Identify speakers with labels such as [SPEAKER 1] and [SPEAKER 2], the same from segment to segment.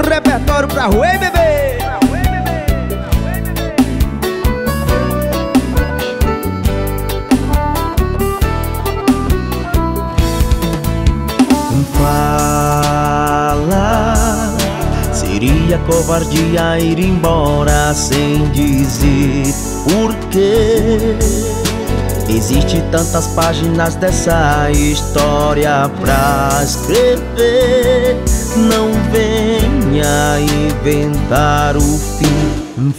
[SPEAKER 1] repertório pra rua, hein, bebê?
[SPEAKER 2] Fala, seria covardia ir embora sem dizer por quê. Existe tantas páginas dessa história pra escrever. Não venha inventar o fim.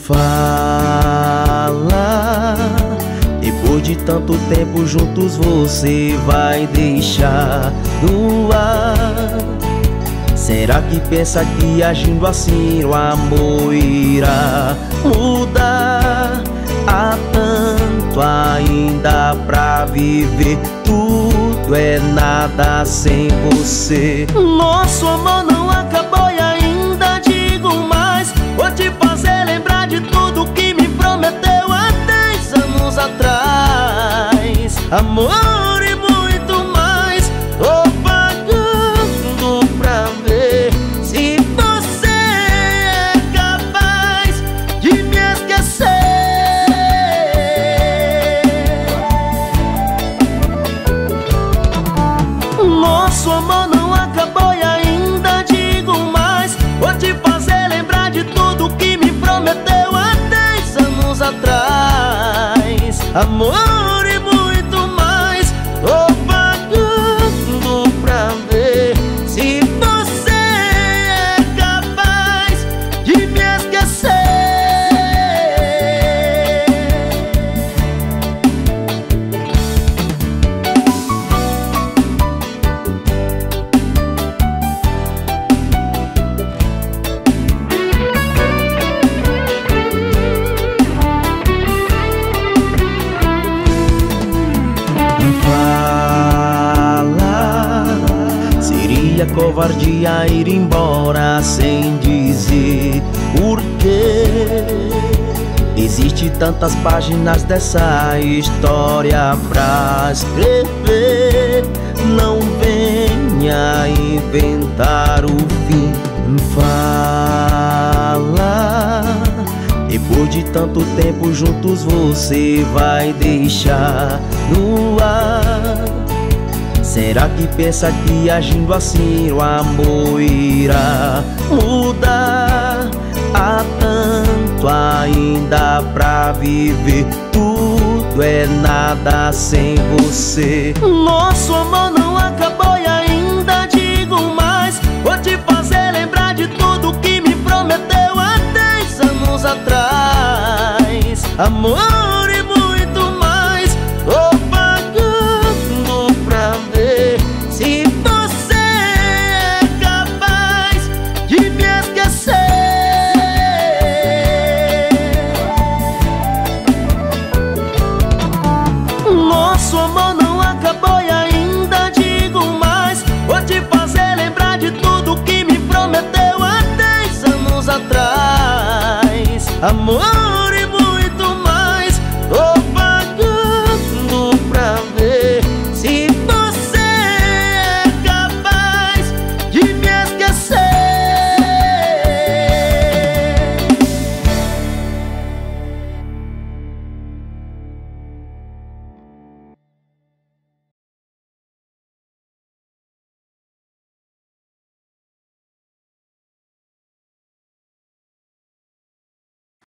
[SPEAKER 2] Fala, depois de tanto tempo juntos você vai deixar no ar. Será que pensa que agindo assim o amor irá mudar? Há tanto ainda pra viver, tudo é nada sem você. Nosso amor não acabou e ainda digo mais. Vou te fazer lembrar de tudo que me prometeu há 10 anos atrás. Amor e muito mais, tô pagando pra ver se você é capaz de me esquecer. Nosso amor não acabou e ainda digo mais. Vou te fazer lembrar de tudo que me prometeu há 10 anos atrás. Amor e muito mais, tô pagando pra ver se você é capaz de me esquecer. Seria covardia ir embora sem dizer por quê. Existe tantas páginas dessa história pra escrever. Não venha inventar o fim. Fala, depois de tanto tempo juntos você vai deixar no ar. Será que pensa que agindo assim o amor irá mudar? Há tanto ainda pra viver, tudo é nada sem você. Nosso amor não acabou e ainda digo mais. Vou te fazer lembrar de tudo que me prometeu há 10 anos atrás. Amor e muito mais, tô pagando pra ver se você é capaz de me esquecer. Nosso amor não acabou e ainda digo mais. Vou te fazer lembrar de tudo que me prometeu há 10 anos atrás. Amor